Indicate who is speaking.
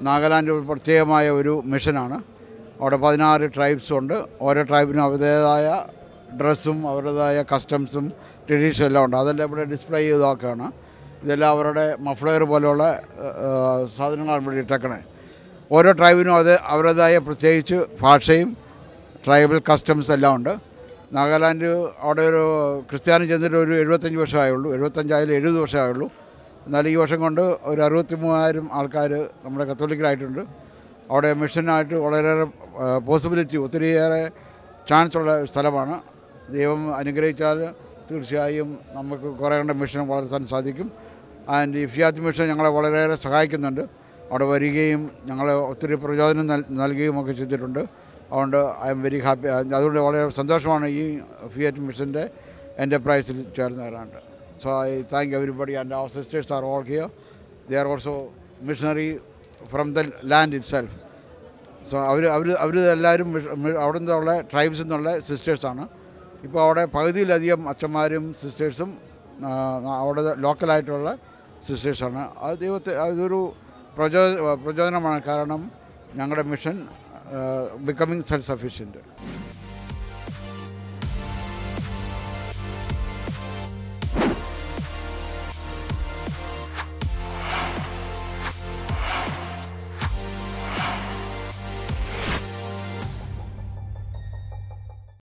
Speaker 1: നാഗാലാൻഡ് പ്രത്യേകമായ ഒരു മിഷനാണ്. അവിടെ 16 ട്രൈബ്സ് ഉണ്ട്. ഓരോ ട്രൈബിനും അവരുടേതായ ഡ്രസ്സും അവരുടേതായ കസ്റ്റംസും ട്രഡീഷനും എല്ലാം ഉണ്ട്. അതെല്ലാം ഇവിടെ ഡിസ്പ്ലേ ചെയ്തതൊക്കെയാണ്. ഇതെല്ലാം അവരുടെ മഫ്ലെയർ പോലെയുള്ള സാധനങ്ങളാണ് ഇവിടെ ഇട്ടേക്കണേ. ഓരോ ട്രൈബിനും അവരുടേതായ പ്രത്യേകിച്ച് ഭാഷയും ട്രൈബൽ കസ്റ്റംസ് എല്ലാം ഉണ്ട്. നാഗാലാൻഡ് അവിടെ ഒരു ക്രിസ്ത്യാനി ചെന്നിട്ട് ഒരു 75 വർഷമായുള്ളൂ. 70 വർഷമായുള്ളൂ. എന്നാൽ ഈ വർഷം കൊണ്ട് ഒരു 63,000 ആൾക്കാർ നമ്മുടെ കത്തോലിക്കരായിട്ടുണ്ട്. അവിടെ മിഷനായിട്ട് വളരെയേറെ പോസിബിലിറ്റി, ഒത്തിരിയേറെ ചാൻസ് ഉള്ള സ്ഥലമാണ്. ദൈവം അനുഗ്രഹിച്ചാൽ തീർച്ചയായും നമുക്ക് കുറേ കണ്ട മിഷൻ വളർത്താൻ സാധിക്കും. ആൻഡ് ഈ ഫിയാത്ത് മിഷൻ ഞങ്ങളെ വളരെയേറെ സഹായിക്കുന്നുണ്ട്. അവിടെ വരികയും ഞങ്ങളെ ഒത്തിരി പ്രചോദനം നൽകുകയും ഒക്കെ ചെയ്തിട്ടുണ്ട്. അതുകൊണ്ട് ഐ എം വെരി ഹാപ്പി. അതുകൊണ്ട് വളരെ സന്തോഷമാണ് ഈ ഫിയാറ്റ് മിഷൻ്റെ എൻ്റർപ്രൈസിൽ ചേർന്നവരാണ്ട്. So I thank everybody and our sisters are all here. They are also missionary from the land itself. So അവർ എല്ലാവരും അവിടെ നിന്നുള്ള ട്രൈബ്സിൽ നിന്നുള്ള സിസ്റ്റേഴ്സാണ്. ഇപ്പോൾ അവിടെ പകുതിയിലധികം അച്ഛന്മാരും സിസ്റ്റേഴ്സും അവിടെ ലോക്കലായിട്ടുള്ള സിസ്റ്റേഴ്സാണ്. അതൊരു പ്രചോദനമാണ്. കാരണം ഞങ്ങളുടെ മിഷൻ becoming self-sufficient.